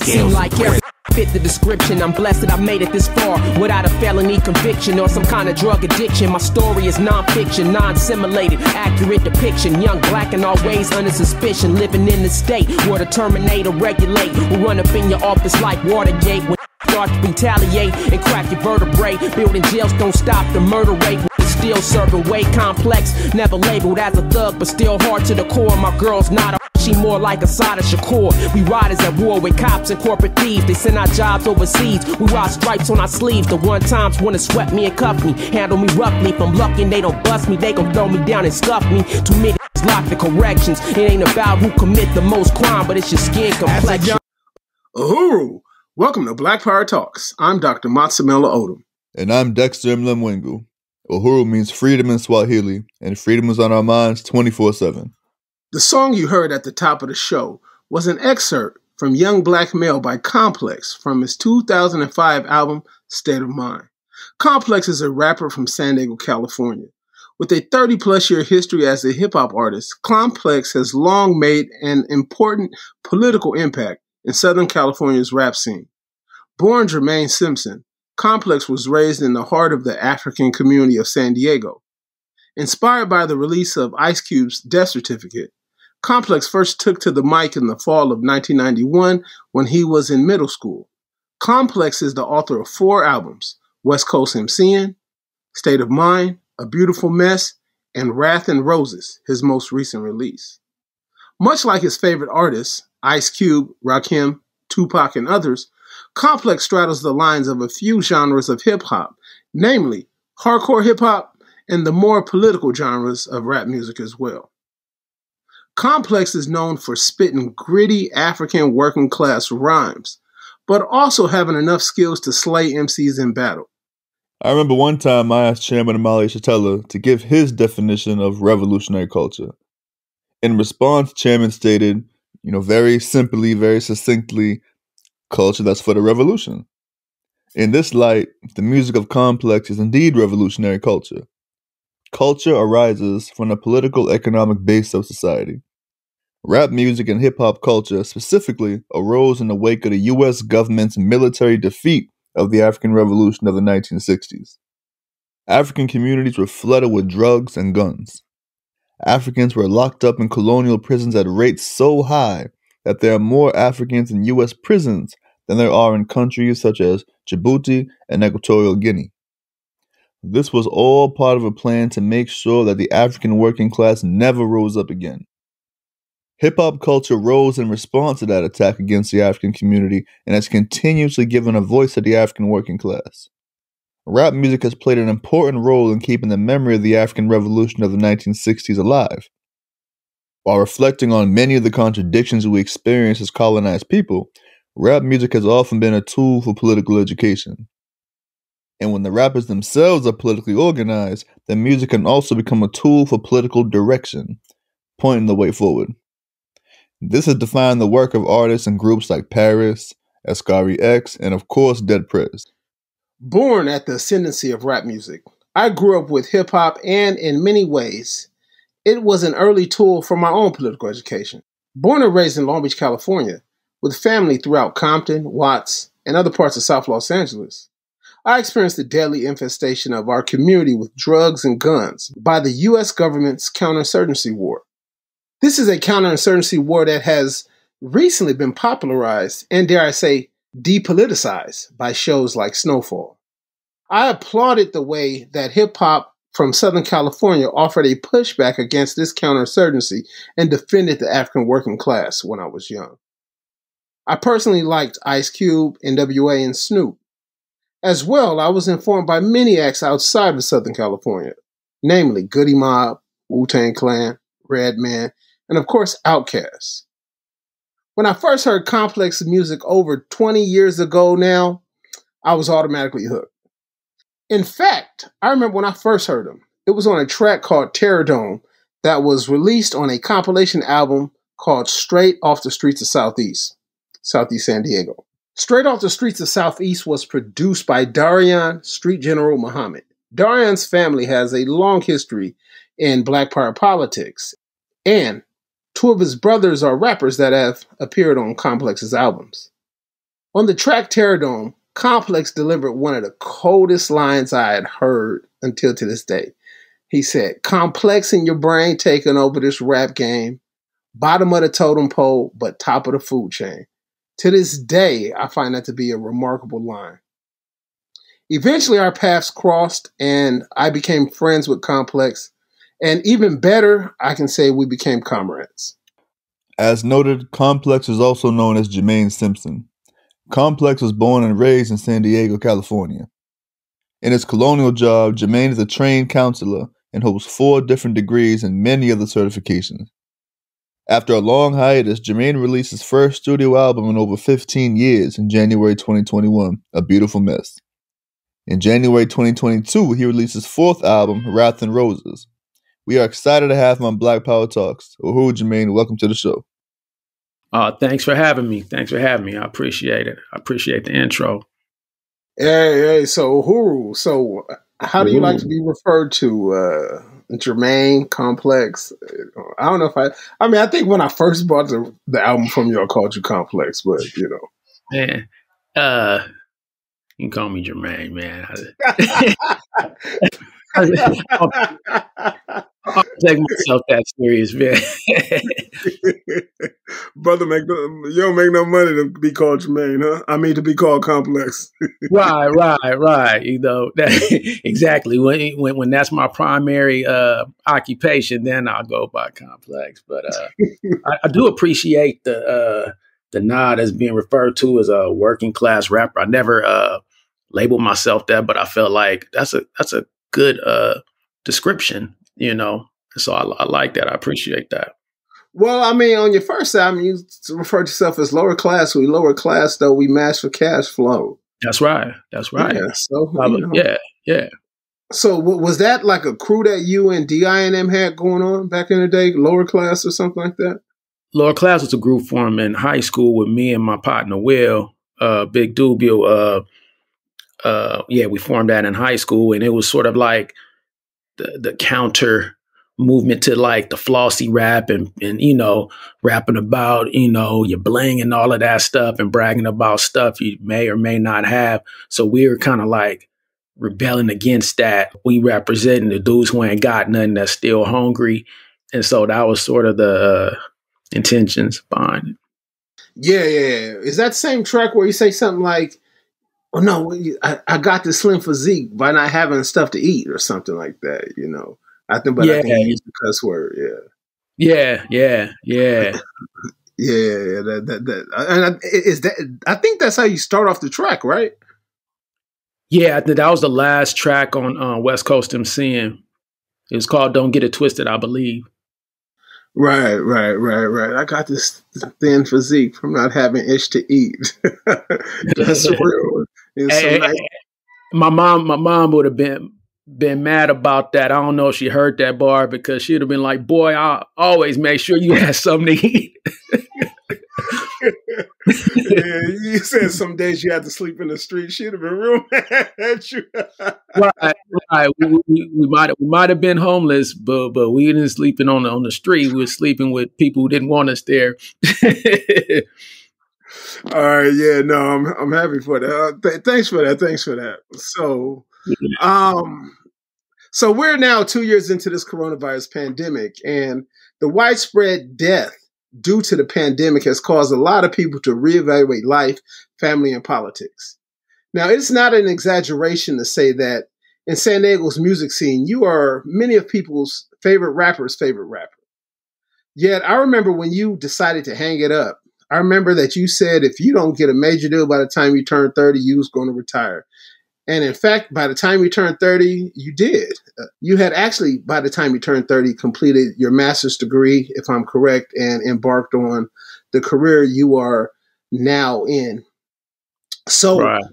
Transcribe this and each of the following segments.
Seem like every fit the description. I'm blessed that I made it this far without a felony conviction or some kind of drug addiction. My story is non-fiction, non-simulated, accurate depiction. Young, black, and always under suspicion. Living in the state where the Terminator regulate. Will run up in your office like Watergate. When start to retaliate and crack your vertebrae. Building jails don't stop the murder rate. Still serving way complex. Never labeled as a thug, but still hard to the core. My girl's not a she more like a Sada Shakur. We riders at war with cops and corporate thieves. They send our jobs overseas. We ride stripes on our sleeves. The one times wanna sweat me and cuff me. Handle me roughly. If I'm lucky and they don't bust me, they gon' throw me down and scuff me. Too many locked for corrections. It ain't about who commit the most crime, but it's your skin complexion. Uhuru! Welcome to Black Power Talks. I'm Dr. Matsemela Odom. And I'm Dexter Mlimwengu. Uhuru means freedom in Swahili, and freedom is on our minds 24/7. The song you heard at the top of the show was an excerpt from Young Black Male by Complex from his 2005 album, State of Mind. Complex is a rapper from San Diego, California. With a 30-plus year history as a hip-hop artist, Complex has long made an important political impact in Southern California's rap scene. Born Jermaine Simpson, Complex was raised in the heart of the African community of San Diego. Inspired by the release of Ice Cube's Death Certificate, Complex first took to the mic in the fall of 1991 when he was in middle school. Complex is the author of 4 albums, West Coast MCing, State of Mind, A Beautiful Mess, and Wrath and Roses, his most recent release. Much like his favorite artists, Ice Cube, Rakim, Tupac, and others, Complex straddles the lines of a few genres of hip-hop, namely hardcore hip-hop and the more political genres of rap music as well. Complex is known for spitting gritty African working class rhymes, but also having enough skills to slay MCs in battle. I remember one time I asked Chairman Amali Shatella to give his definition of revolutionary culture. In response, Chairman stated, very simply, very succinctly, culture that's for the revolution. In this light, the music of Complex is indeed revolutionary culture. Culture arises from the political economic base of society. Rap music and hip-hop culture specifically arose in the wake of the U.S. government's military defeat of the African Revolution of the 1960s. African communities were flooded with drugs and guns. Africans were locked up in colonial prisons at rates so high that there are more Africans in U.S. prisons than there are in countries such as Djibouti and Equatorial Guinea. This was all part of a plan to make sure that the African working class never rose up again. Hip-hop culture rose in response to that attack against the African community and has continuously given a voice to the African working class. Rap music has played an important role in keeping the memory of the African Revolution of the 1960s alive. While reflecting on many of the contradictions we experience as colonized people, rap music has often been a tool for political education. And when the rappers themselves are politically organized, the music can also become a tool for political direction, pointing the way forward. This has defined the work of artists and groups like Paris, Ascari X, and of course Dead Prez. Born at the ascendancy of rap music, I grew up with hip-hop and in many ways, it was an early tool for my own political education. Born and raised in Long Beach, California, with family throughout Compton, Watts, and other parts of South Los Angeles, I experienced the deadly infestation of our community with drugs and guns by the U.S. government's counterinsurgency war. This is a counterinsurgency war that has recently been popularized and, dare I say, depoliticized by shows like Snowfall. I applauded the way that hip-hop from Southern California offered a pushback against this counterinsurgency and defended the African working class when I was young. I personally liked Ice Cube, NWA, and Snoop. As well, I was informed by many acts outside of Southern California, namely Goody Mob, Wu-Tang Clan, Redman, and of course Outkast. When I first heard Complex music over 20 years ago now, I was automatically hooked. In fact, I remember when I first heard him, it was on a track called Terror Dome that was released on a compilation album called Straight Off the Streets of Southeast San Diego. Straight Off the Streets of Southeast was produced by Darian Street General Muhammad. Darian's family has a long history in Black Power politics, and 2 of his brothers are rappers that have appeared on Complex's albums. On the track Terradome, Complex delivered one of the coldest lines I had heard until to this day. He said, "Complex in your brain taking over this rap game. Bottom of the totem pole, but top of the food chain." To this day, I find that to be a remarkable line. Eventually, our paths crossed, and I became friends with Complex. And even better, I can say we became comrades. As noted, Complex is also known as Jermaine Simpson. Complex was born and raised in San Diego, California. In his colonial job, Jermaine is a trained counselor and holds 4 different degrees and many other certifications. After a long hiatus, Jermaine released his first studio album in over 15 years in January 2021, A Beautiful Mess. In January 2022, he released his 4th album, Wrath and Roses. We are excited to have him on Black Power Talks. Uhuru, Jermaine, welcome to the show. Thanks for having me. I appreciate it. I appreciate the intro. Hey, so Uhuru, so how do you like to be referred to? Jermaine, Complex? I don't know if I think when I first bought the album from you, I called you Complex, but you know. Man, you can call me Jermaine, man. I'll take myself that serious, man. Brother, you don't make no money to be called Jermaine, huh? I mean, to be called Complex. Right. You know, exactly. When that's my primary occupation, then I'll go by Complex. But I do appreciate the nod as being referred to as a working class rapper. I never labeled myself that, but I felt like that's a good description, you know. So I like that. I appreciate that. Well, I mean, on your first album, you referred to yourself as lower class. We lower class, though we match for cash flow. That's right. Yeah. So, yeah. So was that like a crew that you and D.I.N.M. had going on back in the day, lower class or something like that? Lower Class was a group formed in high school with me and my partner, Will, Big Dubio. We formed that in high school, and it was sort of like the counter movement to like the flossy rap and you know, rapping about, you know, your bling and all of that stuff and bragging about stuff you may or may not have. So we were kind of like rebelling against that. We representing the dudes who ain't got nothing, that's still hungry. And so that was sort of the intentions behind it. Yeah. Is that same track where you say something like, "Oh no, I got this slim physique by not having stuff to eat" or something like that, you know? I think you used the cuss word. Yeah. I think that's how you start off the track, right? Yeah, I think that was the last track on West Coast MCing. It was called "Don't Get It Twisted," I believe. Right. I got this thin physique from not having itch to eat. That's real. My mom would have been mad about that. I don't know if she heard that bar, because she'd have been like, "Boy, I always make sure you have something to eat." Yeah, you said some days you had to sleep in the street. She'd have been real mad at you. Right. We might have been homeless, but we didn't sleeping on the street. We were sleeping with people who didn't want us there. All right, yeah, no, I'm happy for that. Thanks for that. So we're now 2 years into this coronavirus pandemic, and the widespread death due to the pandemic has caused a lot of people to reevaluate life, family, and politics. Now, it's not an exaggeration to say that in San Diego's music scene, you are many of people's favorite rapper's favorite rapper. Yet, I remember when you decided to hang it up, I remember that you said if you don't get a major deal by the time you turn 30, you was going to retire. And in fact, by the time you turned 30, you did. You had actually, by the time you turned 30, completed your master's degree, if I'm correct, and embarked on the career you are now in. So, Right.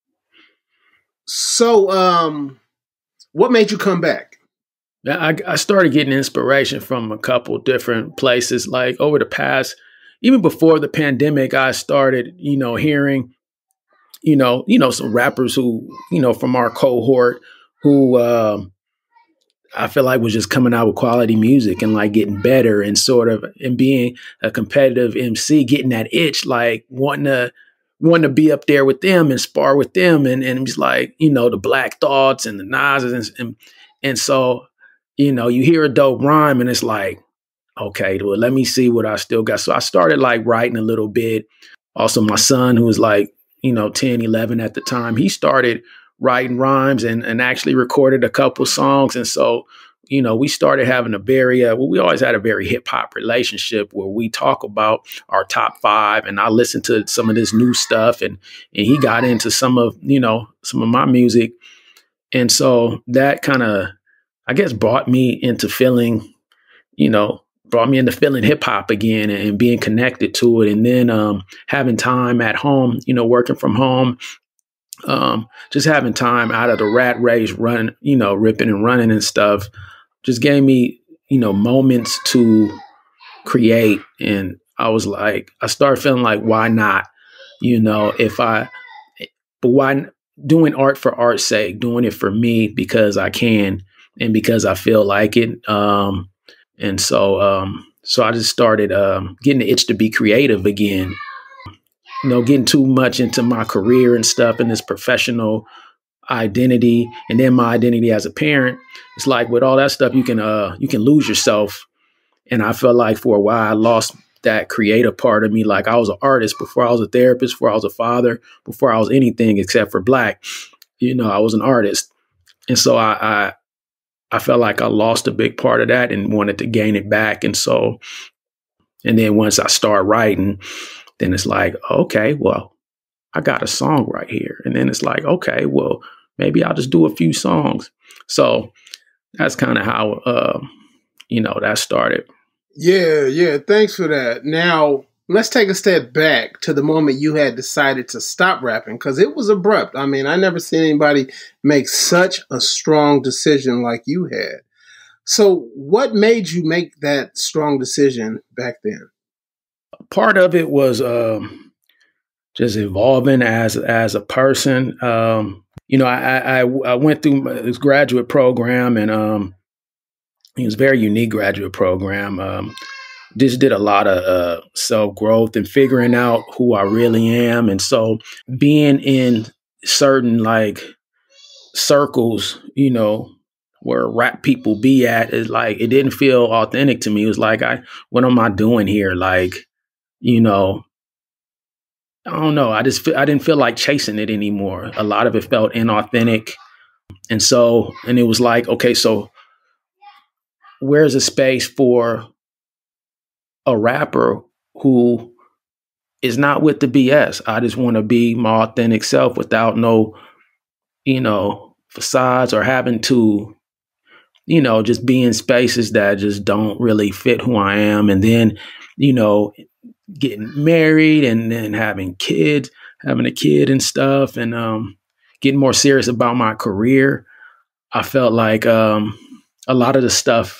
What made you come back? I started getting inspiration from a couple different places. Like over the past, even before the pandemic, I started, hearing, some rappers who, from our cohort who I feel like was just coming out with quality music and like getting better and sort of, and being a competitive MC, getting that itch, like wanting to wanting to be up there with them and spar with them. And it's like, you know, the Black Thoughts and the Nas's. And so, you know, you hear a dope rhyme and it's like, okay, well, let me see what I still got. So I started like writing a little bit. Also, my son, who was like, you know, 10, 11 at the time, he started writing rhymes and actually recorded a couple songs. And so, you know, we started having a very, we always had a very hip hop relationship where we talk about our top 5, and I listened to some of this new stuff, and he got into some of my music. And so that kind of, I guess, brought me into feeling hip hop again and being connected to it. And then having time at home, you know, working from home, just having time out of the rat race, running, you know, ripping and running and stuff, just gave me, you know, moments to create. And I was like, I started feeling like, why not? You know, but why doing art for art's sake, doing it for me because I can and because I feel like it. And so I just started getting the itch to be creative again, you know, getting too much into my career and stuff and this professional identity, and then my identity as a parent. It's like with all that stuff, you can lose yourself. And I felt like for a while I lost that creative part of me. Like I was an artist before I was a therapist, before I was a father, before I was anything except for Black. You know, I was an artist. And so I felt like I lost a big part of that and wanted to gain it back. And then once I start writing, then it's like, okay, well, I got a song right here. And then it's like, okay, well, maybe I'll just do a few songs. So that's kind of how, that started. Yeah. Thanks for that. Now, let's take a step back to the moment you had decided to stop rapping, because it was abrupt. I mean, I never seen anybody make such a strong decision like you had. So what made you make that strong decision back then? Part of it was just evolving as a person. I went through this graduate program, and it was a very unique graduate program. Just did a lot of self-growth and figuring out who I really am. And so being in certain like circles, you know, where rap people be at, is like, it didn't feel authentic to me. It was like, what am I doing here? Like, you know, I don't know. I didn't feel like chasing it anymore. A lot of it felt inauthentic. And it was like, okay, so where's a space for a rapper who is not with the BS? I just want to be my authentic self without no, you know, facades, or having to, you know, just be in spaces that just don't really fit who I am. And then, you know, getting married and then having a kid and stuff, and getting more serious about my career. I felt like a lot of the stuff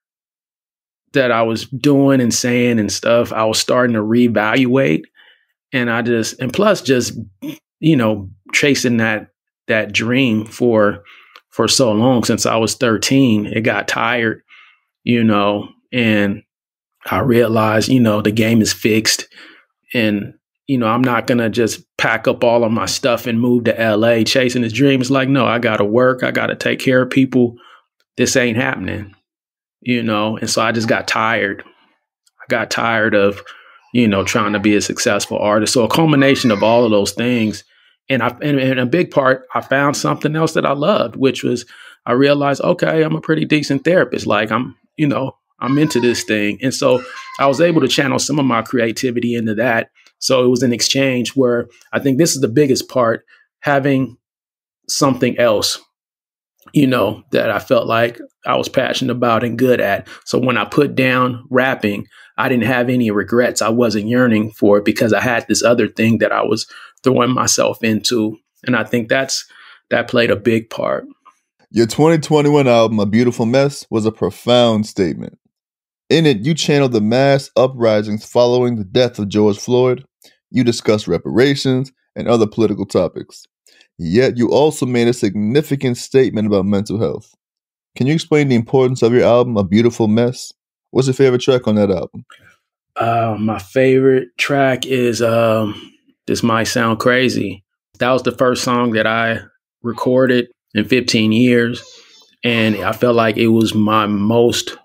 that I was doing and saying and stuff, I was starting to reevaluate. And plus just, you know, chasing that dream for so long, since I was 13, it got tired, you know, and I realized, you know, the game is fixed, and, you know, I'm not going to just pack up all of my stuff and move to LA chasing this dream. It's like, no, I got to work. I got to take care of people. This ain't happening, you know? And so I just got tired. I got tired of, you know, trying to be a successful artist. So a culmination of all of those things. And a big part, I found something else that I loved, which was, I realized, okay, I'm a pretty decent therapist. Like I'm into this thing. And so I was able to channel some of my creativity into that. So it was an exchange where I think this is the biggest part, having something else, you know, that I felt like I was passionate about and good at. So when I put down rapping, I didn't have any regrets. I wasn't yearning for it because I had this other thing that I was throwing myself into. And I think that played a big part. Your 2021 album, A Beautiful Mess, was a profound statement. In it, you channeled the mass uprisings following the death of George Floyd. You discussed reparations and other political topics. Yet you also made a significant statement about mental health. Can you explain the importance of your album, A Beautiful Mess? What's your favorite track on that album? My favorite track is this might sound crazy. That was the first song that I recorded in 15 years. And I felt like it was my most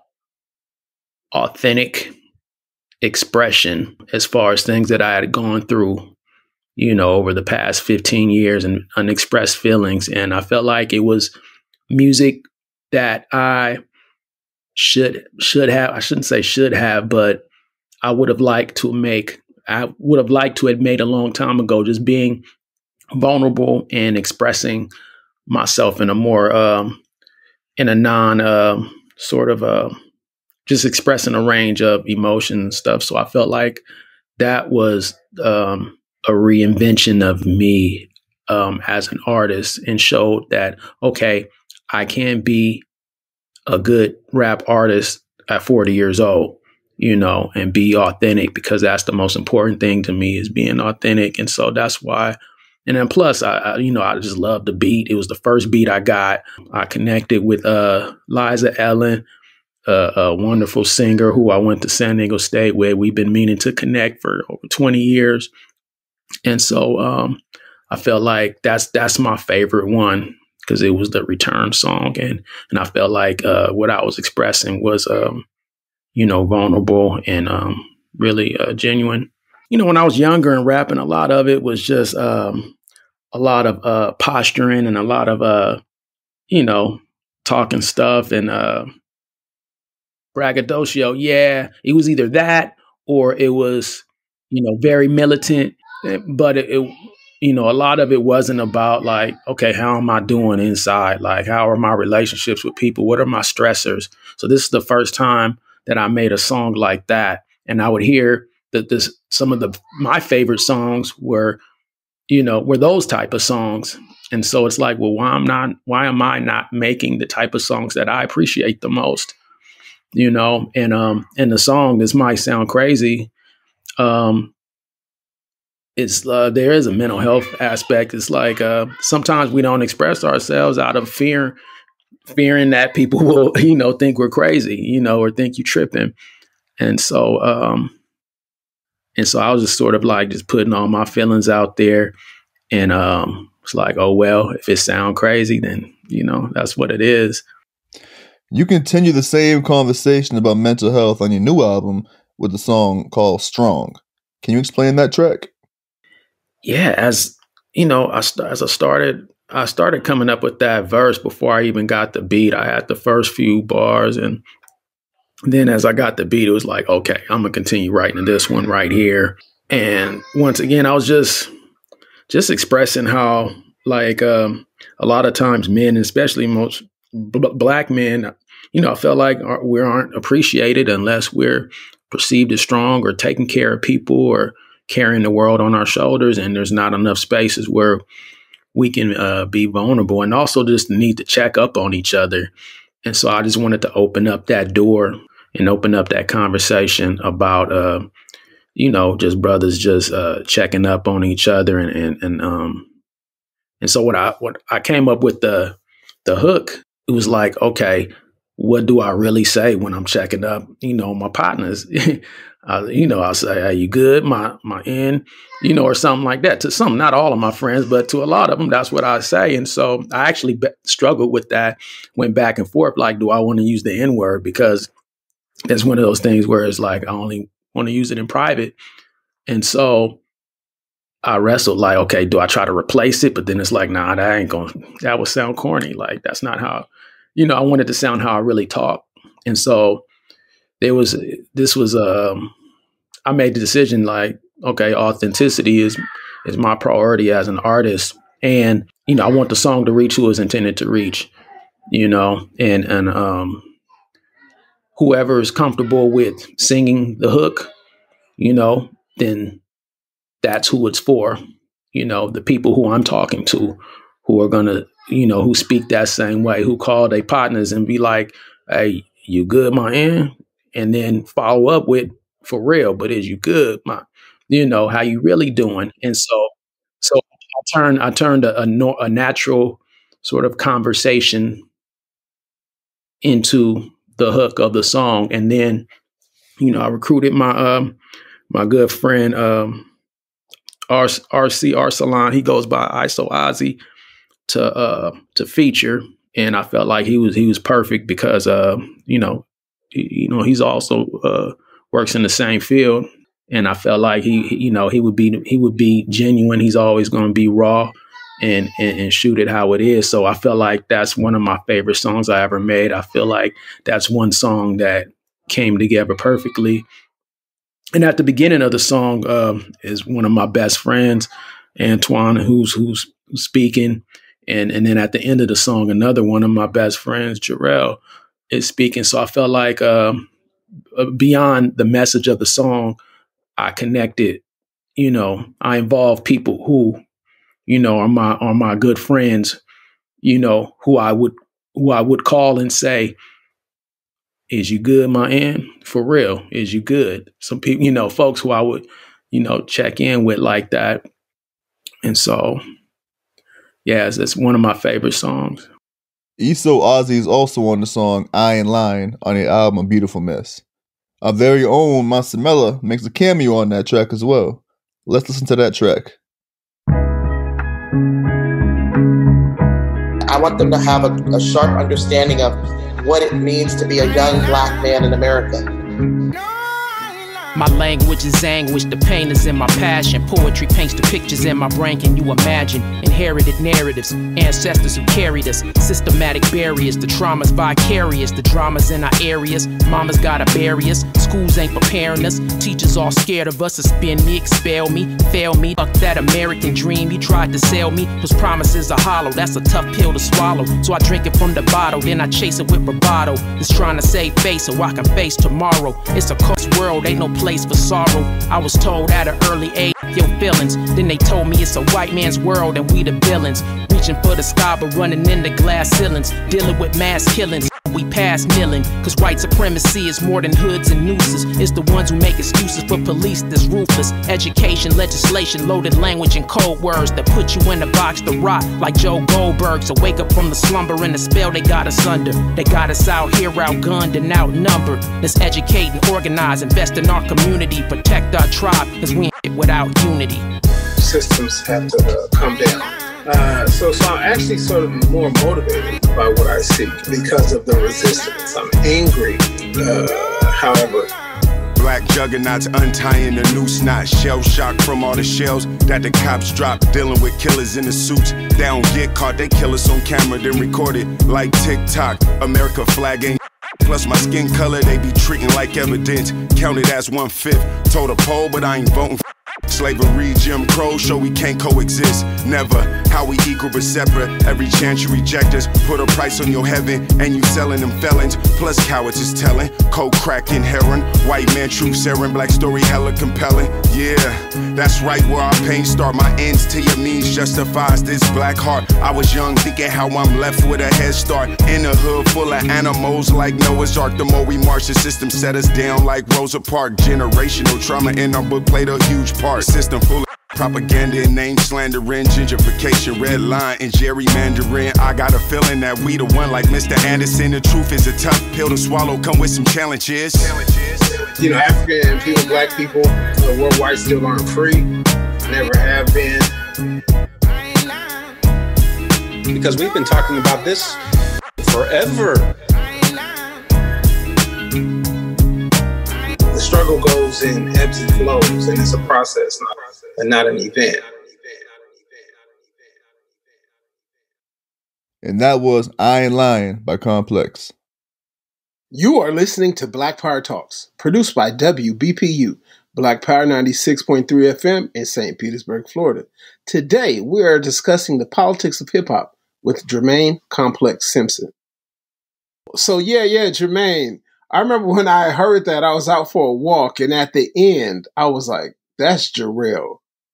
authentic expression as far as things that I had gone through, over the past 15 years and unexpressed feelings. And I felt like it was music that I should have, I shouldn't say should have, but I would have liked to make, I would have liked to have made a long time ago, just being vulnerable and expressing myself in a more, in a non sort of, just expressing a range of emotion and stuff. So I felt like that was a reinvention of me as an artist, and showed that, okay, I can be a good rap artist at 40 years old, and be authentic, because that's the most important thing to me, is being authentic. And so that's why. And then plus, I just love the beat. It was the first beat I got. I connected with Liza Ellen, a wonderful singer who I went to San Diego State with. We've been meaning to connect for over 20 years. And so I felt like that's my favorite one, because it was the return song. And I felt like what I was expressing was, vulnerable and really genuine. When I was younger and rapping, a lot of it was just a lot of posturing and a lot of, talking stuff and braggadocio. Yeah, it was either that or it was, very militant. But a lot of it wasn't about like, okay, how am I doing inside? Like, how are my relationships with people? What are my stressors? So this is the first time that I made a song like that. And I would hear that some of my favorite songs were those type of songs. And so it's like, well, why am I not making the type of songs that I appreciate the most? And the song, this might sound crazy. It's there is a mental health aspect. It's like sometimes we don't express ourselves out of fearing that people will, think we're crazy, or think you tripping. And so I was just sort of like just putting all my feelings out there. And it's like, oh, well, if it sounds crazy, then, that's what it is. You continue the same conversation about mental health on your new album with a song called Strong. Can you explain that track? Yeah, as I started coming up with that verse before I even got the beat. I had the first few bars, and then as I got the beat, it was like, okay, I'm gonna continue writing this one right here. And once again, I was just expressing how, like, a lot of times men, especially most Black men, I felt like we aren't appreciated unless we're perceived as strong or taking care of people or carrying the world on our shoulders. And there's not enough spaces where we can be vulnerable, and also just the need to check up on each other. And so I just wanted to open up that door and open up that conversation about, just brothers just checking up on each other. And so when I came up with the hook, it was like, okay, what do I really say when I'm checking up, my partners? I'll say, "Are you good? My end," or something like that. To some, not all of my friends, but to a lot of them, that's what I say. And so I actually struggled with that, went back and forth. Like, do I want to use the N word? Because it's one of those things where it's like, I only want to use it in private. And so I wrestled, like, okay, do I try to replace it? But then it's like, nah, that would sound corny. Like, that's not how, I wanted to sound how I really talk. And so I made the decision, like, okay, authenticity is my priority as an artist. And, I want the song to reach who it's intended to reach, and whoever is comfortable with singing the hook, then that's who it's for. The people who I'm talking to, who are going to, who speak that same way, who call their partners and be like, "Hey, you good, my end?" And then follow up with, "For real, but is you good, my, how you really doing?" And so I turned a natural sort of conversation into the hook of the song. And then, I recruited my good friend, RC Arsalan. He goes by ISO Ozzy to feature, and I felt like he was perfect because he's also works in the same field, and I felt like he would be genuine. He's always going to be raw and shoot it how it is. So I felt like that's one of my favorite songs I ever made. I feel like that's one song that came together perfectly. And at the beginning of the song is one of my best friends, Antoine, who's speaking. And then at the end of the song, another one of my best friends, Jarrell, is speaking. So I felt like beyond the message of the song, I connected, I involved people who, are my good friends, who I would call and say, is you good, my man? For real, is you good? Some people, folks who I would, check in with like that. And so, yes, it's one of my favorite songs. ISO Ozzy is also on the song I Ain't Lying on the album A Beautiful Mess. Our very own Matsemela makes a cameo on that track as well. Let's listen to that track. I want them to have a sharp understanding of what it means to be a young black man in America. My language is anguish, the pain is in my passion. Poetry paints the pictures in my brain, can you imagine? Inherited narratives, ancestors who carried us. Systematic barriers, the trauma's vicarious. The drama's in our areas, mama's gotta bury us. Schools ain't preparing us, teachers all scared of us. Suspend me, expel me, fail me. Fuck that American dream you tried to sell me. Those promises are hollow, that's a tough pill to swallow. So I drink it from the bottle, then I chase it with bravado. Just trying to save face so I can face tomorrow. It's a cursed world, ain't no place for sorrow. I was told at an early age, your feelings. Then they told me it's a white man's world and we the villains. Reaching for the sky but running into glass ceilings. Dealing with mass killings, we pass kneeling. Cause white supremacy is more than hoods and nooses. It's the ones who make excuses for police that's ruthless. Education, legislation, loaded language and code words that put you in a box to rot like Joe Goldberg. So wake up from the slumber and the spell they got us under. They got us out here outgunned and outnumbered. Let's educate and organize, invest in our community, protect our tribe, cause we ain't without unity. Systems have to come down. So I'm actually sort of more motivated by what I see because of the resistance. I'm angry, however. Black juggernauts untying the noose knot. Shell shock from all the shells that the cops drop. Dealing with killers in the suits. They don't get caught, they kill us on camera, then record it like TikTok. America flag ain't plus my skin color, they be treating like evidence. Counted as 1/5. Told a poll, but I ain't voting. Slavery, Jim Crow, show we can't coexist. Never. How we equal but separate. Every chance you reject us, put a price on your heaven, and you selling them felons. Plus cowards is telling. Coke, crack, and heroin. White man, truth, serum, black story, hella compelling. Yeah, that's right where our pain start. My ends to your means justifies this black heart. I was young, thinking how I'm left with a head start. In a hood full of animals like Noah's Ark. The more we march, the system set us down like Rosa Parks. Generational trauma in our book played a huge part. System full of propaganda and name slandering, gentrification, red line, and gerrymandering. I got a feeling that we the one like Mr. Anderson. The truth is a tough pill to swallow, come with some challenges. African people, black people worldwide still aren't free, never have been. Because we've been talking about this forever. The struggle goes in ebbs and flows, and it's a process, not an event. And that was I Ain't Lying by Complex. You are listening to Black Power Talks, produced by WBPU, Black Power 96.3 FM in St. Petersburg, Florida. Today, we are discussing the politics of hip-hop with Jermaine Complex Simpson. So Jermaine, I remember when I heard that, I was out for a walk, and at the end, I was like, that's Jarrell.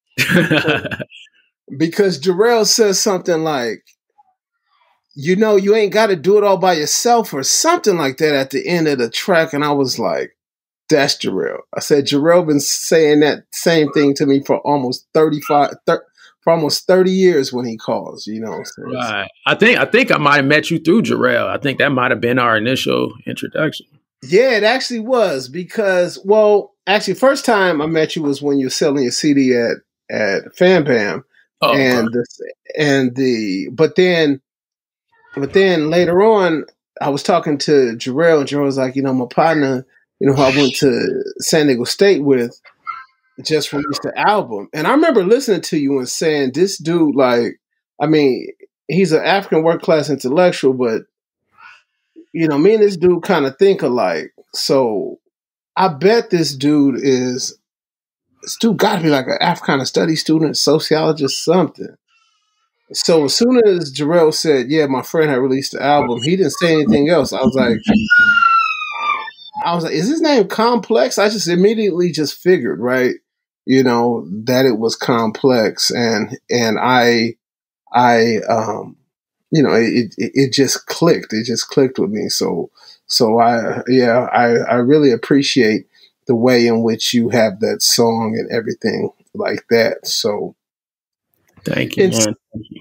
Because Jarrell says something like, you ain't got to do it all by yourself or something like that at the end of the track. And I was like, that's Jarrell. I said, Jarrell been saying that same thing to me for almost 30 years when he calls, So right. I think I might have met you through Jarrell. I think that might have been our initial introduction. Yeah, it actually was because, first time I met you was when you were selling your CD at Fam Bam, Oh, but then later on, I was talking to Jarrell, and Jarrell was like, my partner, who I went to San Diego State with, just released the album. And I remember listening to you and saying, this dude, like, I mean, he's an African work class intellectual, but, me and this dude kind of think alike. So I bet this dude got to be like an Africana studies student, sociologist, something. So as soon as Jarrell said, yeah, my friend had released the album, he didn't say anything else. I was like, is his name Complex? I just immediately just figured, right, that it was Complex, and I it just clicked. It just clicked with me. So I really appreciate the way in which you have that song and everything like that. So thank you, man.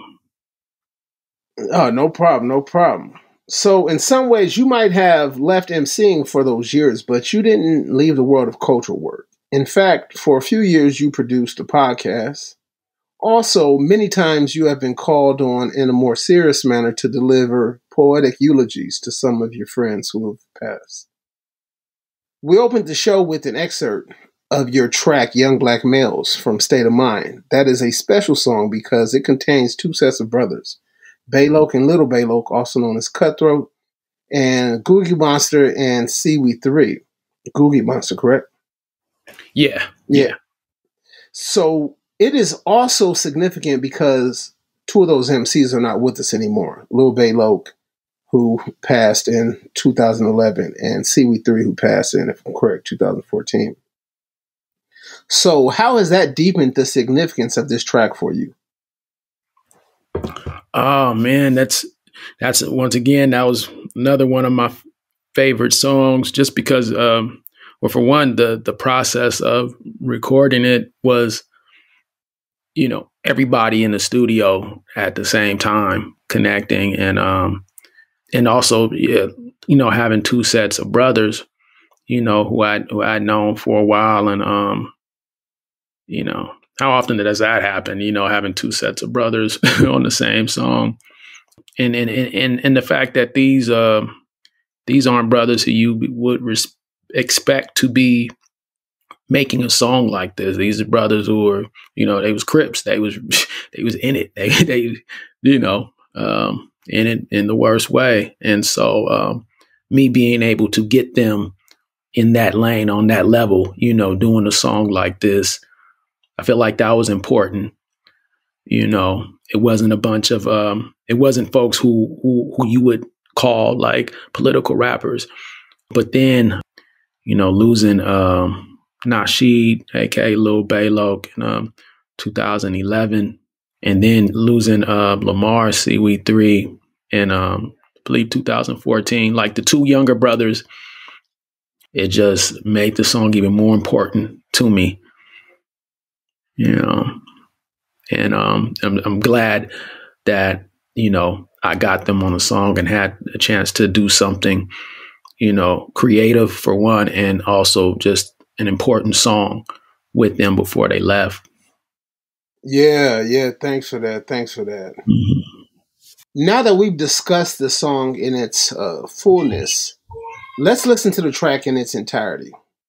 Oh, no problem. So in some ways you might have left emceeing for those years, but you didn't leave the world of cultural work. In fact, for a few years you produced a podcast. Also, many times you have been called on in a more serious manner to deliver poetic eulogies to some of your friends who have passed. We opened the show with an excerpt of your track, Young Black Males, from State of Mind. That is a special song because it contains two sets of brothers, Bayloke and Little Bayloke, also known as Cutthroat, and Googie Monster and Seaweed 3. Googie Monster, correct? Yeah. So it is also significant because two of those MCs are not with us anymore. Lil Bayloke, who passed in 2011, and Seaweed 3, who passed in, if I'm correct, 2014. So how has that deepened the significance of this track for you? Oh man, that's once again, that was another one of my favorite songs, just because, well, for one, the process of recording it was, everybody in the studio at the same time connecting, and also, having two sets of brothers, who I'd known for a while, and how often does that happen? Having two sets of brothers on the same song, and the fact that these aren't brothers who you would expect to be making a song like this. These are brothers who are, they was Crips. They was in it. They in it in the worst way. And so me being able to get them in that lane on that level, doing a song like this, I feel like that was important. It wasn't a bunch of, it wasn't folks who you would call like political rappers. But then, losing Nasheed, aka Lil Bayloke, in 2011, and then losing Lamar Seaweed 3 in I believe 2014, like the two younger brothers, it just made the song even more important to me. And I'm glad that, I got them on the song and had a chance to do something, creative for one, and also just an important song with them before they left. Yeah. Thanks for that. Mm-hmm. Now that we've discussed the song in its fullness, let's listen to the track in its entirety.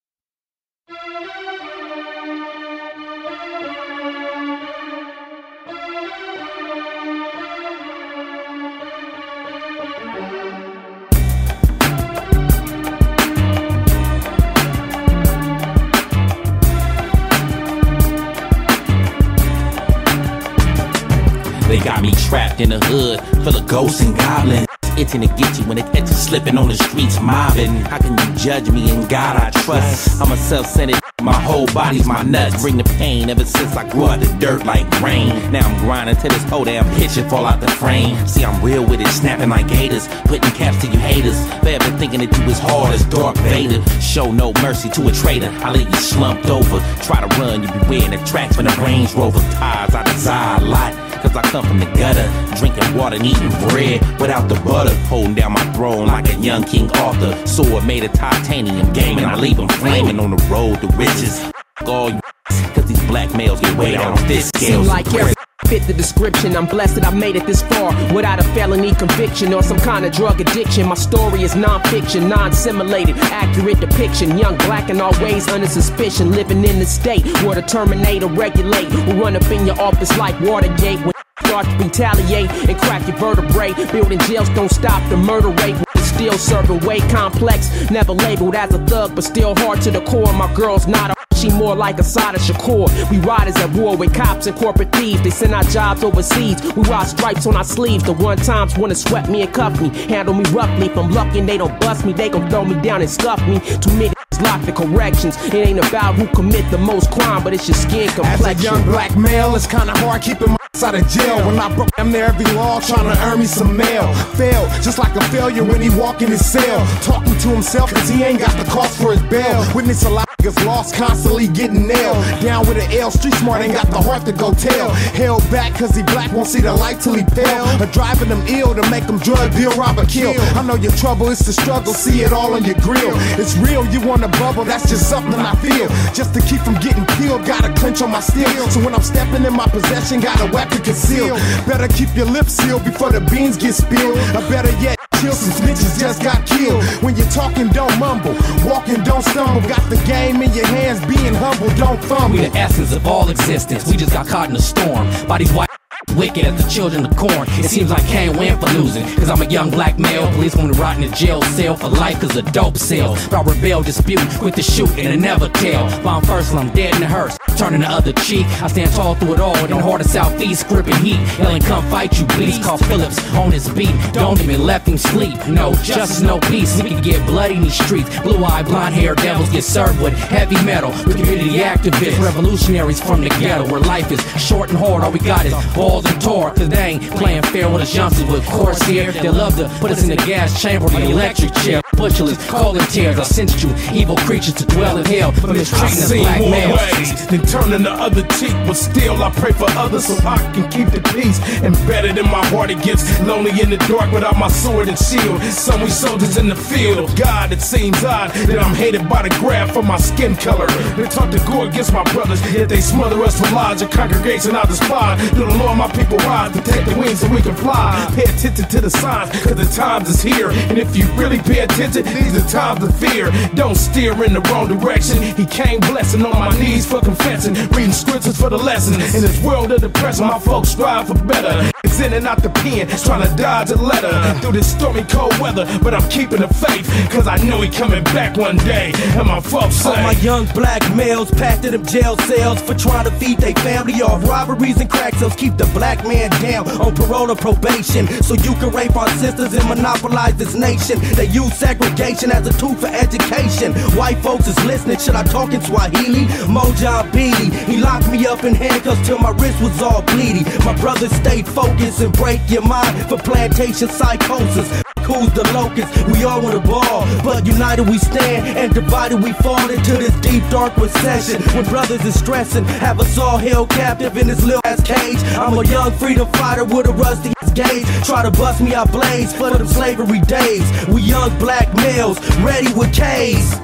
They got me trapped in a hood full of ghosts and goblins. Itching to get you when they catch you slipping on the streets mobbing. How can you judge me? In God I trust. I'm a self-centered, my whole body's my nuts. Bring the pain ever since I grew out the dirt like rain. Now I'm grinding till this whole damn picture fall out the frame. See, I'm real with it, snapping like gators, putting caps to you haters. Forever thinking that you as hard as Darth Vader. Show no mercy to a traitor, I leave you slumped over. Try to run, you be wearing the tracks from the Range Rover. Tires I desire a lot, cause I come from the gutter, drinking water and eating bread without the butter. Holding down my throne like a young King Arthur. Sword made of titanium, gaming, I leave them flaming on the road to riches. All you cause these black males get way down on this scale. Seem like every fit the description. I'm blessed that I made it this far without a felony conviction or some kind of drug addiction. My story is non-fiction, non-simulated, accurate depiction. Young black in all ways under suspicion, living in the state where the Terminator regulate. Will run up in your office like Watergate. When start to retaliate and crack your vertebrae. Building jails don't stop the murder rate. Still serving way complex, never labeled as a thug, but still hard to the core. My girl's not a she more like a Sada Shakur. We riders at war with cops and corporate thieves. They send our jobs overseas. We ride stripes on our sleeves. The one times wanna sweat me and cuff me, handle me roughly. If I'm lucky and they don't bust me, they gon' throw me down and scuff me. Too many locked for corrections. It ain't about who commit the most crime, but it's your skin complexion. As a young black male, it's kinda hard keeping my out of jail. When I broke damn near every law trying to earn me some mail. Failed, just like a failure when he walk in his cell, talking to himself cause he ain't got the cost for his bail. Witness a lot of niggas lost, constantly getting nailed. Down with an L, street smart, ain't got the heart to go tell. Held back cause he black, won't see the light till he pale. Or driving them ill to make them drug deal, rob or kill. I know your trouble, it's the struggle, see it all on your grill. It's real, you want a bubble, that's just something I feel. Just to keep from getting peeled, gotta clench on my steel. So when I'm stepping in my possession, got a weapon concealed. Better keep your lips sealed before the beans get spilled. Or better yet, kill some snitches just got killed. When you're talking, don't mumble. Walking, don't stumble. Got the game in your hands, being humble, don't fumble. We the essence of all existence. We just got caught in a storm by these white wicked as the children of corn. It seems like can't win for losing, cause I'm a young black male. Police want to rot in a jail cell for life cause of dope sales. But I rebel, dispute, quit the shooting and never tell. Bomb first till I'm dead in the hearse, turning the other cheek. I stand tall through it all, in the heart of Southeast, gripping heat. Yelling, come fight you please. Call Phillips on his beat, don't even let him sleep. No justice, no peace, we can get bloody in these streets. Blue-eyed, blonde-haired devils get served with heavy metal. With community activists, revolutionaries from the ghetto, where life is short and hard, all we got is balls and torque. Cause they ain't playing fair with us youngsters with course here. They love to put us in the gas chamber, the electric chair. Butcherless, cold and tears. I sent you evil creatures to dwell in hell for mistreating us black males. Ways, then turning the other cheek, but still I pray for others so I can keep the peace. Embedded in my heart, it gets lonely in the dark without my sword and shield. Some we soldiers in the field of God. It seems odd that I'm hated by the graph for my skin color. They talk to go against my brothers, yet they smother us with lies. A congregation I despise. Do the Lord my people rise, protect the wings so we can fly. Pay attention to the signs, cause the times is here. And if you really pay attention, these are times of fear. Don't steer in the wrong direction. He came blessing on my knees for confessing, reading scriptures for the lessons. In this world of depression, my folks strive for better. It's in and out the pen, trying to dodge a letter through this stormy cold weather. But I'm keeping the faith, cause I know he coming back one day. And my folks say, all my young black males packed in them jail cells for trying to feed their family off robberies and crack sales. Keep the black man down on parole or probation, so you can rape our sisters and monopolize this nation. They use segregation as a tool for education. White folks is listening, should I talk in Swahili? Mojambili, he locked me up in handcuffs till my wrist was all bleedy. My brothers stayed focused and break your mind for plantation psychosis. Who's the locust? We all want a ball, but united we stand and divided we fall into this deep dark recession. When brothers is stressing, have us all held captive in this little ass cage. I'm a young freedom fighter with a rusty ass gauge. Try to bust me, I blaze for them slavery days. We young black males, ready with K's.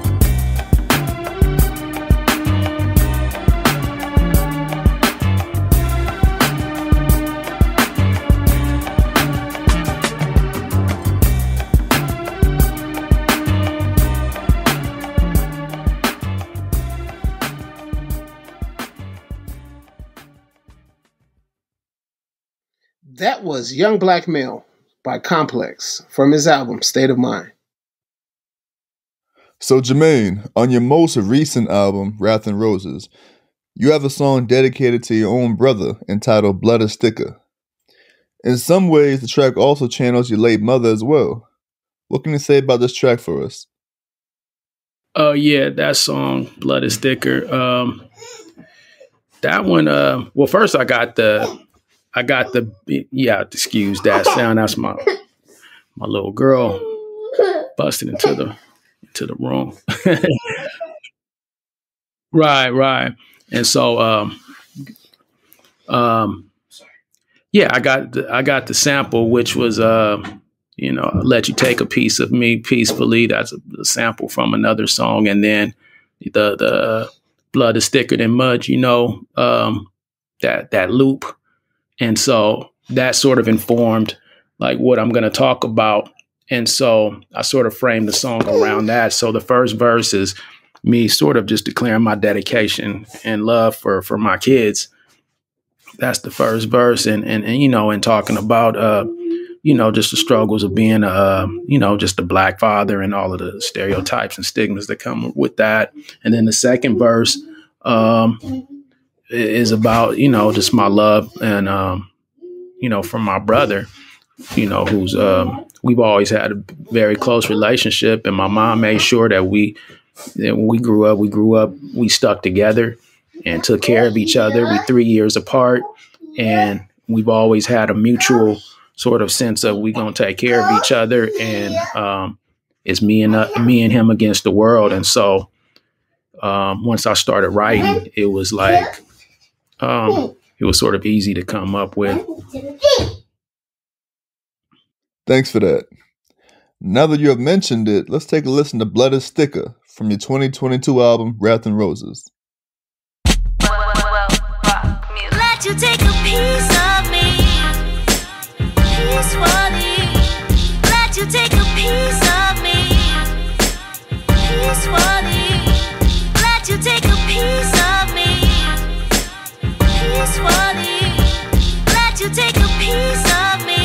That was Young Black Male by Complex from his album State of Mind. So Jermaine, on your most recent album, Wrath and Roses, you have a song dedicated to your own brother entitled Blood a Sticker. In some ways, the track also channels your late mother as well. What can you say about this track for us? Yeah, that song, Blood a Sticker. That one, well, first I got the, excuse that sound. That's my little girl busting into the room. Right. And so, yeah, I got the sample, which was, Let You Take a Piece of Me Peacefully. That's a sample from another song. And then the blood is thicker than mud, you know, that loop. And so that sort of informed like what I'm going to talk about. And so I sort of framed the song around that. So the first verse is me sort of just declaring my dedication and love for my kids. That's the first verse. And you know, and talking about, you know, just the struggles of being, you know, just a Black father and all of the stereotypes and stigmas that come with that. And then the second verse is about, you know, just my love and, you know, from my brother, you know, who's, we've always had a very close relationship. And my mom made sure that when we grew up, we stuck together and took care of each other. We 3 years apart, and we've always had a mutual sort of sense of we gonna take care of each other, and it's me and him against the world. And so once I started writing, it was like it was sort of easy to come up with. Thanks for that. Now that you have mentioned it, let's take a listen to Blood is Thicker from your 2022 album, Wrath and Roses. Let you take a piece of me, peacefully. Let you take a piece of me, peacefully. Let you take a piece of me, peacefully. Let you take a piece of me.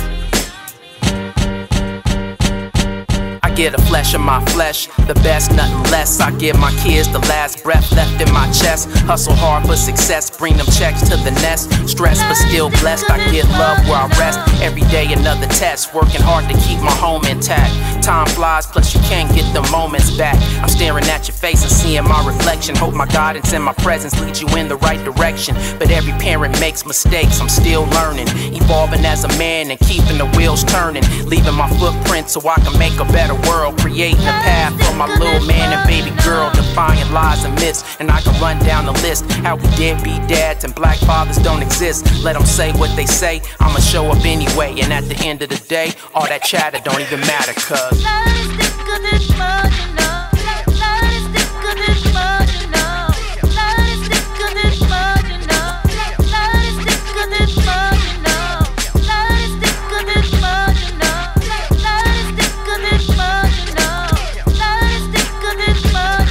I get a flesh of my flesh, the best, nothing less. I give my kids the last breath left in my chest. Hustle hard for success, bring them checks to the nest. Stressed but still blessed, I get love where I rest. Every day another test, working hard to keep my home intact. Time flies, plus you can't get the moments back. I'm staring at your face and seeing my reflection. Hope my guidance and my presence leads you in the right direction. But every parent makes mistakes, I'm still learning. Evolving as a man and keeping the wheels turning. Leaving my footprint so I can make a better world. Creating a path for my little man and baby girl. Defying lies and myths, and I can run down the list. How we deadbeat dads and Black fathers don't exist. Let them say what they say, I'ma show up anyway. And at the end of the day, all that chatter don't even matter, cause Blood is thicker than mud, you know. Blood is thicker than mud, you know. Blood is thicker than mud, you know. Blood is thicker than mud, you know. Blood is thicker than mud, you know. Blood is thicker than mud, you know. Blood is thicker than mud,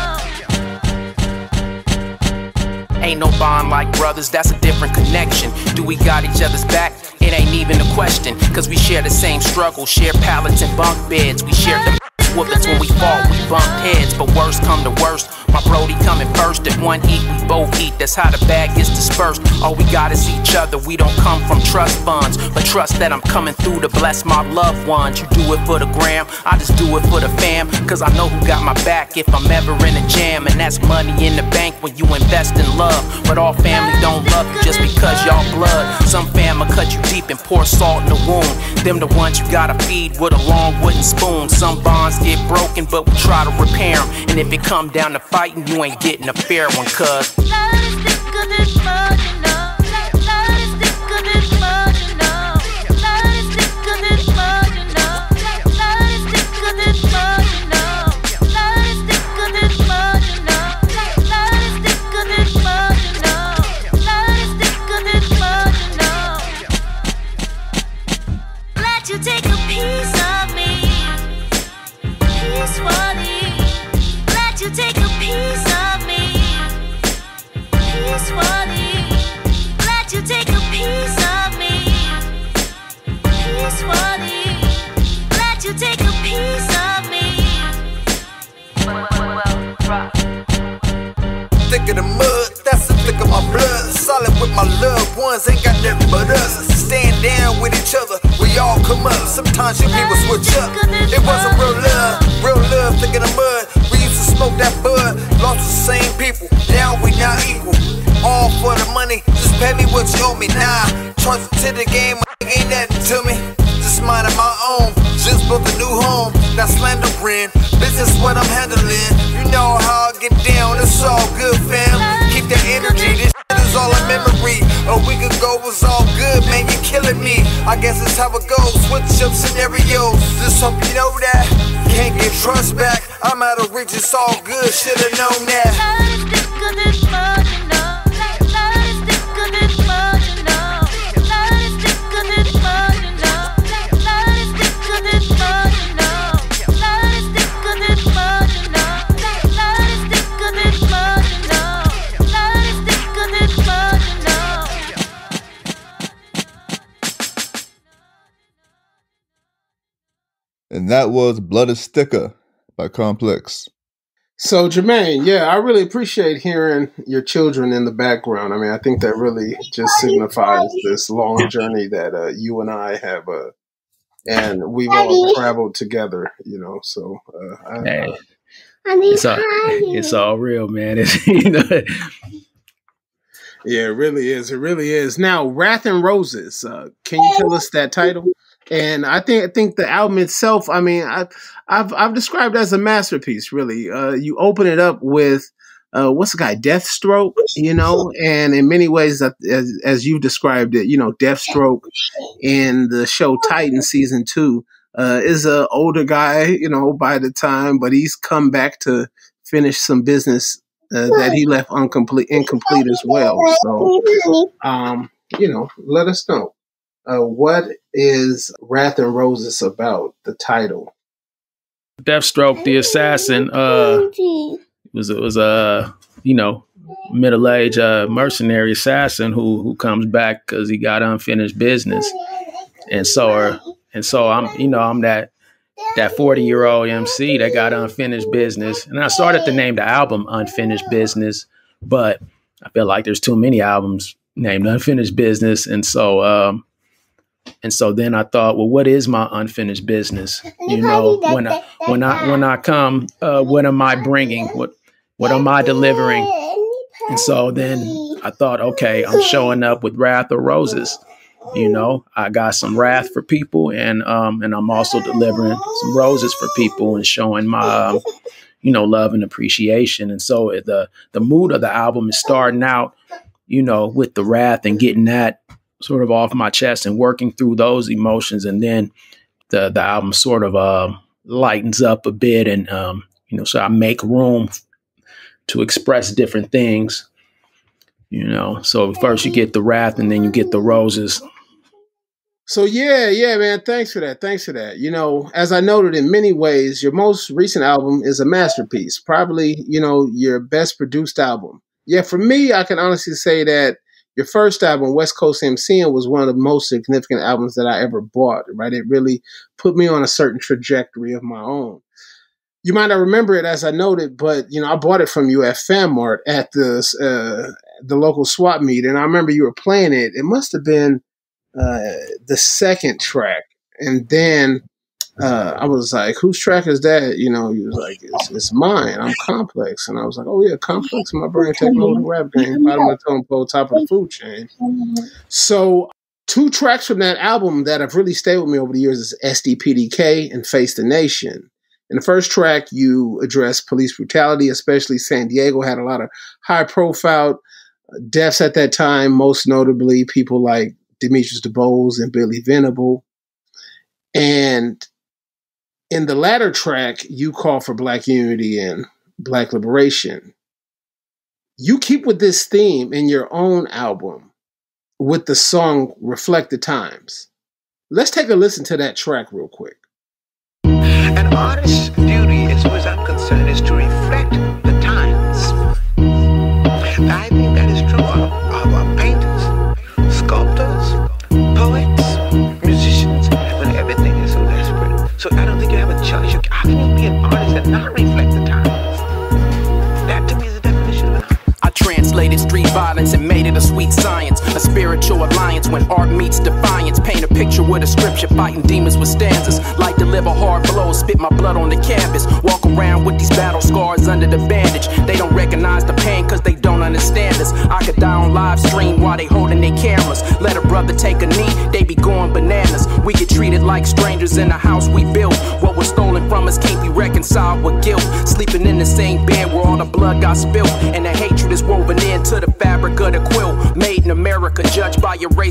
you know. ain't no bond like brothers, that's a different connection. Do we got each other's back? It ain't even a question, cause we share the same struggle, share pallets and bunk beds. We share them whoopings when we fought, we bumped heads. But worst come to worst, my brody coming first. If one eat, we both eat, that's how the bag gets dispersed. All we got is each other, we don't come from trust funds, but trust that I'm coming through to bless my loved ones. You do it for the gram, I just do it for the fam, cause I know who got my back if I'm ever in a jam. And that's money in the bank when you invest in love. But all family don't love you just because y'all blood. Some fam will cut you deep and pour salt in the wound. Them the ones you gotta feed with a long wooden spoon. Some bonds get broken, but we try to repair them. And if it come down to fighting, you ain't getting a fair one, cuz blood is thicker than mud, you know. Blood is thicker than mud, you know. Blood is thicker than mud, you know. Blood is thicker than mud, you know. Blood is thicker than mud, you know. Blood is thicker than mud, you know. Blood is thicker than mud, you know. Let you take a piece of me, peacefully. Let you take a piece of me, peacefully. Let you take a piece of me, peacefully. Let you take a piece of me. Thick of the mud, that's the thick of my blood. Solid with my loved ones, ain't got nothing but us. Stand down with each other, we all come up. Sometimes you people switch up. It wasn't real love, thick of the mud. We used to smoke that bud, lost the same people, now we not equal. All for the money, just pay me what you owe me. Nah, trust to the game, ain't nothing to me. Just minding my own, just built a new home, not slandering. Business what I'm handling, you know how I get down, it's all good fam. Keep that energy, this shit is all a memory. A week ago was all good, man, you're killing me. I guess it's how it goes, switch up scenarios. Just hope you know that, can't get trust back. I'm out of reach, it's all good, should've known that. thicker than marginal. Blood is thicker than marginal. Blood is thicker than marginal. Blood is thicker than marginal. Blood is thicker than marginal. Blood is thicker than marginal. Blood is thicker than marginal. And that was Blood is Thicker by Complex. So, Jermaine, yeah, I really appreciate hearing your children in the background. I mean, I think that really just signifies this long journey that you and I have, and we've all traveled together, you know, so. It's all real, man. Yeah, it really is. It really is. Now, Wrath and Roses, can you tell us that title? And I think the album itself, I mean, I've described it as a masterpiece, really. You open it up with, what's the guy, Deathstroke, you know, and in many ways, as you've described it, you know, Deathstroke in the show Titan Season 2 is an older guy, you know, by the time, but he's come back to finish some business that he left incomplete as well. So, you know, let us know. What is Wrath and Roses about, the title? Deathstroke, the assassin, was a you know, middle-aged mercenary assassin who comes back because he got unfinished business, and so I'm that 40-year-old MC that got unfinished business, and I started to name the album Unfinished Business, but I feel like there's too many albums named Unfinished Business, and so then I thought, well, what is my unfinished business? You know, when I come, what am I bringing? What am I delivering? And so then I thought, okay, I'm showing up with Wrath or Roses. You know, I got some wrath for people, and I'm also delivering some roses for people and showing my you know, love and appreciation. And so the mood of the album is starting out, you know, with the wrath and getting that sort of off my chest and working through those emotions. And then the album sort of lightens up a bit. And, you know, so I make room to express different things, you know. So first you get the wrath and then you get the roses. So yeah, man. Thanks for that. You know, as I noted, in many ways, your most recent album is a masterpiece, probably, you know, your best produced album. Yeah, for me, I can honestly say that your first album, West Coast MCing, was one of the most significant albums that I ever bought, right? It really put me on a certain trajectory of my own. You might not remember it, as I noted, but, you know, I bought it from you at FanMart at the local swap meet, and I remember you were playing it. It must have been the second track, and then I was like, whose track is that? You know, he was like, it's mine. I'm Complex. And I was like, oh yeah, Complex in my brain taking over the rap game. Bottom of the totem pole, top of the food chain. So 2 tracks from that album that have really stayed with me over the years is SDPDK and Face the Nation. In the first track, you address police brutality, especially San Diego had a lot of high profile deaths at that time, most notably people like Demetrius DeBose and Billy Venable. And in the latter track, you call for Black unity and Black liberation. You keep with this theme in your own album with the song Reflect the Times. Let's take a listen to that track real quick. An artist's duty, as far as I'm concerned, is to reflect the times. I think that is true of painters, sculptors, poets, musicians, when everything is so desperate. So I don't think you have a choice. How can you be an artist and not reflect the times? That to me is the definition of an artist. I translated street violence and made it a sweet science, a spiritual alliance when art meets defiance. Paint a picture with a scripture, fighting demons with stanzas. Like deliver hard blows, spit my blood on the canvas. Walk around with these battle scars under the bandage. They don't recognize the pain cause they don't understand us. I could die on live stream while they holding their cameras. Let a brother take a knee, they be going bananas. We get treated like strangers in a house we built. What was stolen from us can't be reconciled with guilt. Sleeping in the same bed where all the blood got spilled, and the hatred is woven into the fabric of the quilt. Made in America, judged by your race,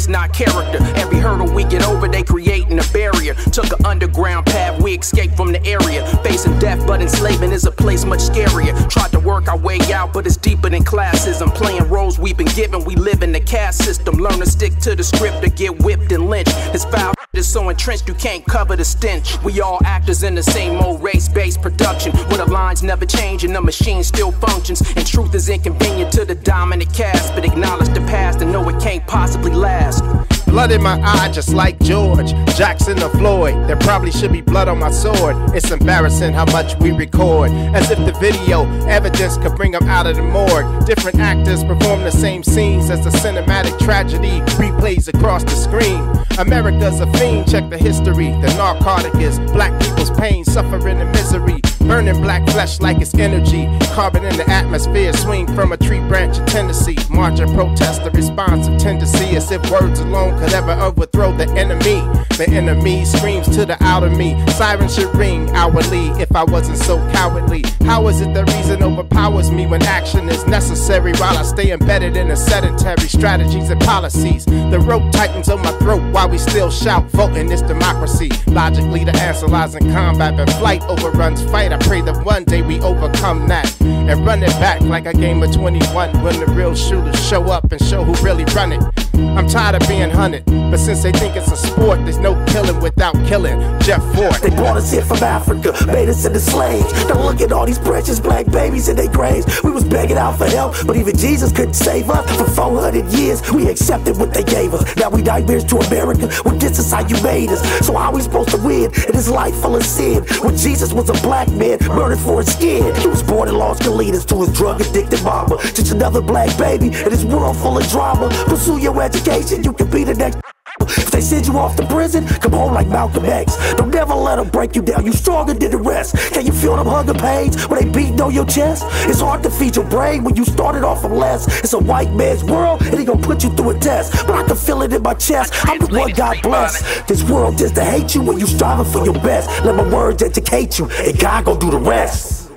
grace, not character. Every hurdle we get over, they creating a barrier. Took an underground path, we escaped from the area. Facing death, but enslavement is a place much scarier. Tried to work our way out, but it's deeper than classism. Playing roles we've been given, we live in the caste system. Learn to stick to the script or get whipped and lynched. This foul is so entrenched you can't cover the stench. We all actors in the same old race-based production, where the lines never change and the machine still functions. And truth is inconvenient to the dominant cast, but acknowledge the past and know it can't possibly last. Blood in my eye just like George Jackson or Floyd. There probably should be blood on my sword. It's embarrassing how much we record, as if the video evidence could bring them out of the morgue. Different actors perform the same scenes as the cinematic tragedy replays across the screen. America's a fiend, check the history. The narcotic is black people's pain, suffering and misery. Burning black flesh like it's energy. Carbon in the atmosphere, swing from a tree branch in Tennessee. March and protest, the responsive tendency, as if words alone could ever overthrow the enemy. The enemy screams to the outer me. Sirens should ring hourly if I wasn't so cowardly. How is it the reason overpowers me when action is necessary, while I stay embedded in the sedentary strategies and policies? The rope tightens on my throat while we still shout, voting is democracy. Logically the answer lies in combat, but flight overruns fight. I pray that one day we overcome that and run it back like a game of 21, when the real shooters show up and show who really run it. I'm tired of being hunted, but since they think it's a sport, there's no killing without killing. Jeff Ford. They brought us here from Africa, made us into slaves. Now look at all these precious black babies in their graves. We was begging out for help, but even Jesus couldn't save us. For 400 years, we accepted what they gave us. Now we nightmares to America, well this is how you made us. So how we supposed to win in this life full of sin, when Jesus was a black man murdered for his skin? He was born and lost Galenas to his drug-addicted mama. Just another black baby in this world full of drama. Pursue your education, you can be the next. If they send you off to prison, come home like Malcolm X. Don't never let them break you down, you stronger than the rest. Can you feel them hunger pains when they beating on your chest? It's hard to feed your brain when you started off from less. It's a white man's world and he gon' put you through a test, but I can feel it in my chest, I'm the one God bless. This world just to hate you when you striving for your best. Let my words educate you and God gon' do the rest.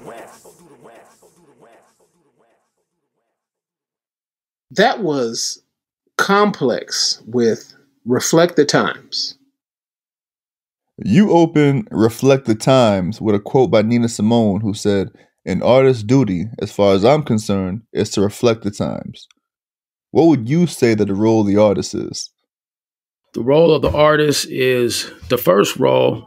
That was Complex with Reflect the Times. You open Reflect the Times with a quote by Nina Simone, who said, "An artist's duty, as far as I'm concerned, is to reflect the times." What would you say that the role of the artist is? The role of the artist is, the first role,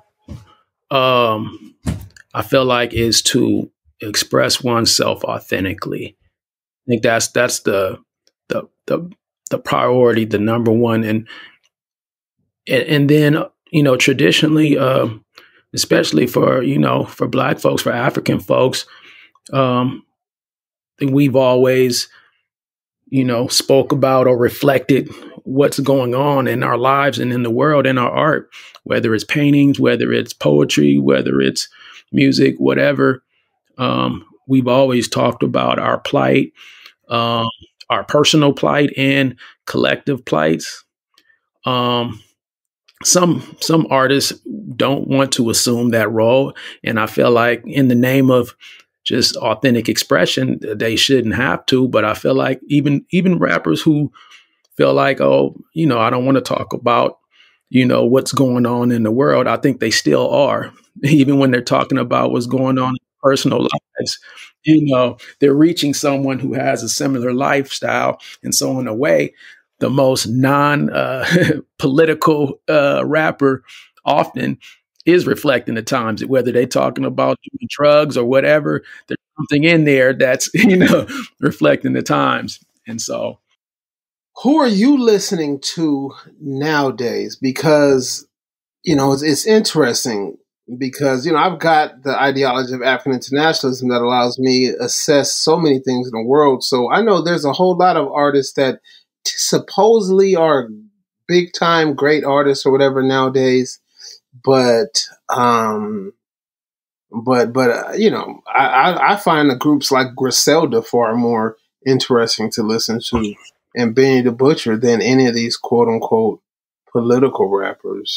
I feel like, is to express oneself authentically. I think that's the priority, the number one. And then, traditionally, especially for Black folks, for African folks, I think we've always, spoke about or reflected what's going on in our lives and in the world, in our art, whether it's paintings, whether it's poetry, whether it's music, whatever. We've always talked about our plight, our personal plight and collective plights. Some artists don't want to assume that role, and I feel like in the name of just authentic expression, they shouldn't have to. But I feel like even rappers who feel like, I don't want to talk about, what's going on in the world, I think they still are, even when they're talking about what's going on in personal lives. They're reaching someone who has a similar lifestyle. And so in a way, the most non-political rapper often is reflecting the times, whether they're talking about drugs or whatever. There's something in there that's, reflecting the times. And so. Who are you listening to nowadays? Because, it's interesting. Because, I've got the ideology of African internationalism that allows me to assess so many things in the world. So I know there's a whole lot of artists that supposedly are big time great artists or whatever nowadays. But I find the groups like Griselda far more interesting to listen to, and Benny the Butcher, than any of these quote unquote political rappers,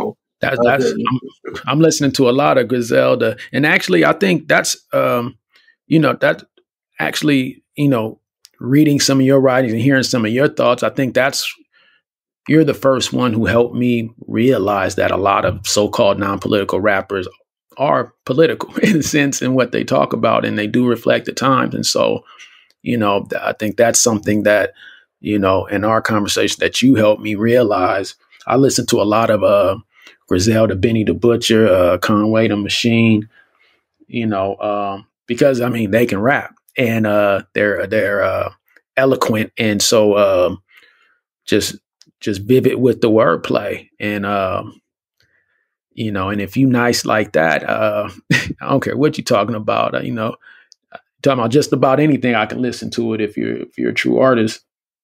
I'm listening to a lot of Griselda, and actually, I think that's, that actually, reading some of your writings and hearing some of your thoughts, I think that's you're the first one who helped me realize that a lot of so-called non-political rappers are political in a sense in what they talk about, and they do reflect the times. And so, you know, I think that's something that, you know, in our conversation that you helped me realize. I listened to a lot of Griselda, Benny the Butcher, Conway the Machine, you know, because I mean they can rap and they're eloquent, and so just vivid with the wordplay, and you know, and if you nice like that, I don't care what you're talking about, you know, talking about just about anything, I can listen to it if you're a true artist.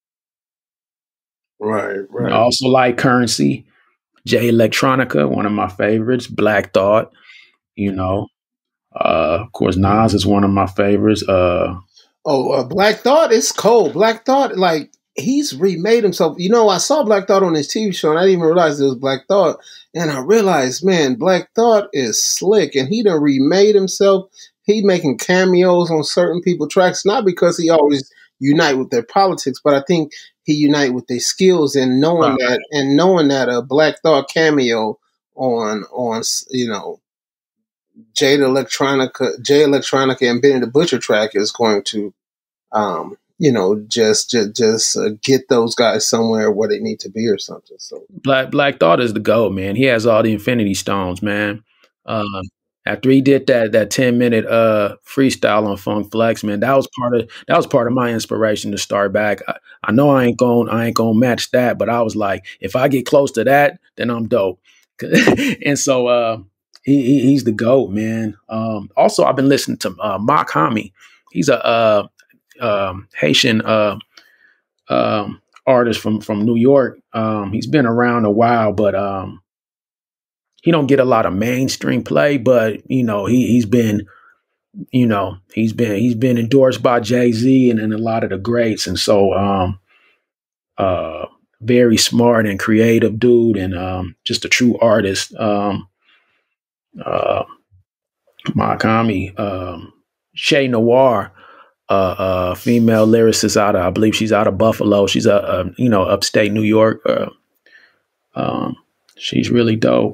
Right. I also like Currency, Jay Electronica, one of my favorites, Black Thought, you know. Of course, Nas is one of my favorites. Black Thought is cold. Black Thought, like, he's remade himself. You know, I saw Black Thought on his TV show, and I didn't even realize it was Black Thought. And I realized, man, Black Thought is slick, and he done remade himself. He making cameos on certain people's tracks, not because he always unite with their politics, but I think he unite with their skills and knowing that a Black Thought cameo on you know, Jay Electronica and Benny the Butcher track is going to you know, just get those guys somewhere where they need to be or something. So Black Thought is the GOAT, man. He has all the Infinity Stones, man. After he did that 10-minute freestyle on Funk Flex, man, that was part of my inspiration to start back. I know I ain't gonna match that, but I was like, if I get close to that, then I'm dope. And so he's the GOAT, man. Also, I've been listening to Mock Hami. He's a Haitian artist from New York. He's been around a while, but he don't get a lot of mainstream play. But you know, he's been endorsed by Jay-Z and a lot of the greats, and so very smart and creative dude, and just a true artist. Mock Hami, Shay Noir. Female lyricist I believe she's out of Buffalo. She's upstate New York. She's really dope.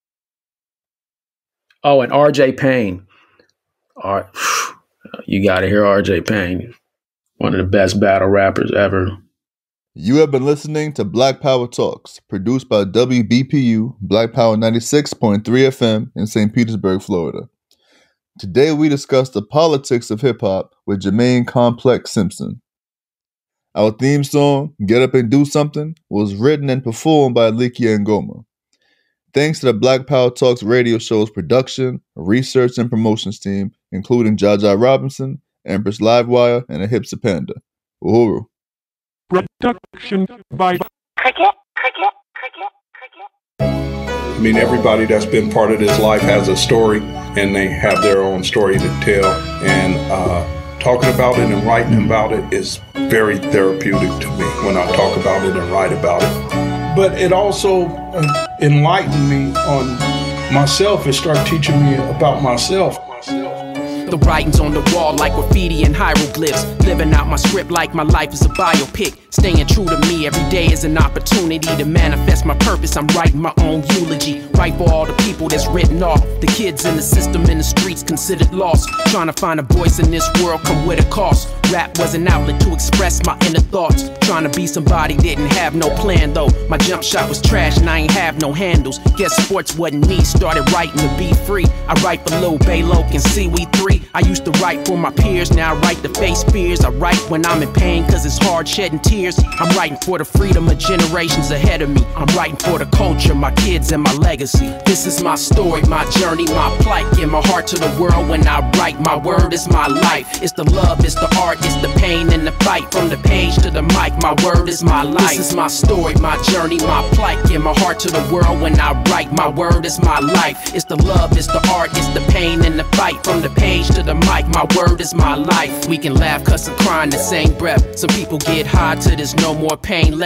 Oh, and RJ Payne. You got to hear RJ Payne. One of the best battle rappers ever. You have been listening to Black Power Talks, produced by WBPU, Black Power 96.3 FM in St. Petersburg, Florida. Today we discuss the politics of hip-hop with Jermaine Complex Simpson. Our theme song, Get Up and Do Something, was written and performed by Alikia Ngoma. Thanks to the Black Power Talks radio show's production, research, and promotions team, including Jaja Robinson, Empress Livewire, and a Hipster Panda. Uhuru. Production by Cricket. I mean, everybody that's been part of this life has a story, and they have their own story to tell. And talking about it and writing about it is very therapeutic to me when I talk about it and write about it. But it also enlightened me on myself and started teaching me about myself. The writings on the wall like graffiti and hieroglyphs. Living out my script like my life is a biopic. Staying true to me every day is an opportunity to manifest my purpose. I'm writing my own eulogy. Write for all the people that's written off. The kids in the system, in the streets considered lost. Trying to find a voice in this world come with a cost. Rap was an outlet to express my inner thoughts. Trying to be somebody, didn't have no plan though. My jump shot was trash and I ain't have no handles. Guess sports wasn't me, started writing to be free. I write for Lil Bayloke and CW3. I used to write for my peers, now I write to face fears. I write when I'm in pain cause it's hard shedding tears. I'm writing for the freedom of generations ahead of me. I'm writing for the culture, my kids and my legacy. This is my story, my journey, my plight. Give my heart to the world when I write. My word is my life. It's the love, it's the art, it's the pain and the fight. From the page to the mic, my word is my life. This is my story, my journey, my plight. Give my heart to the world when I write. My word is my life. It's the love, it's the art, it's the pain and the fight. From the page to the mic, my word is my life. We can laugh, cuss and cry in the same breath. Some people get high till there's no more pain left.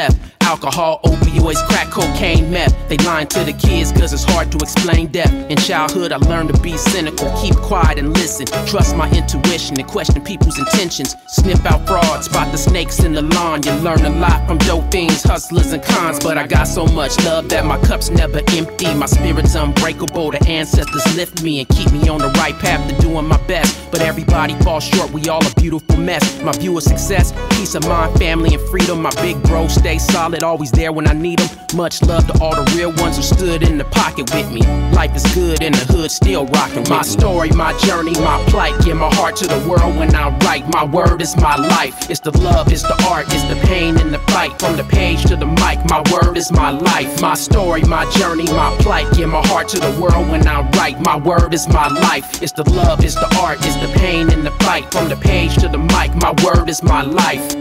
alcohol, opioids, crack cocaine, meth. They lying to the kids cause it's hard to explain death. In childhood I learned to be cynical, keep quiet and listen. Trust my intuition and question people's intentions. Sniff out fraud, spot the snakes in the lawn. You learn a lot from dope fiends, hustlers and cons. But I got so much love that my cup's never empty. My spirit's unbreakable, the ancestors lift me and keep me on the right path to doing my best. But everybody falls short, we all a beautiful mess. My view of success, peace of mind, family and freedom. My big bro stay solid, always there when I need them. Much love to all the real ones who stood in the pocket with me. Life is good in the hood, still rocking. My story, my journey, my plight. Give my heart to the world when I write. My word is my life. It's the love, it's the art, it's the pain and the fight. From the page to the mic, my word is my life. My story, my journey, my plight. Give my heart to the world when I write. My word is my life. It's the love, it's the art, it's the pain and the fight. From the page to the mic, my word is my life.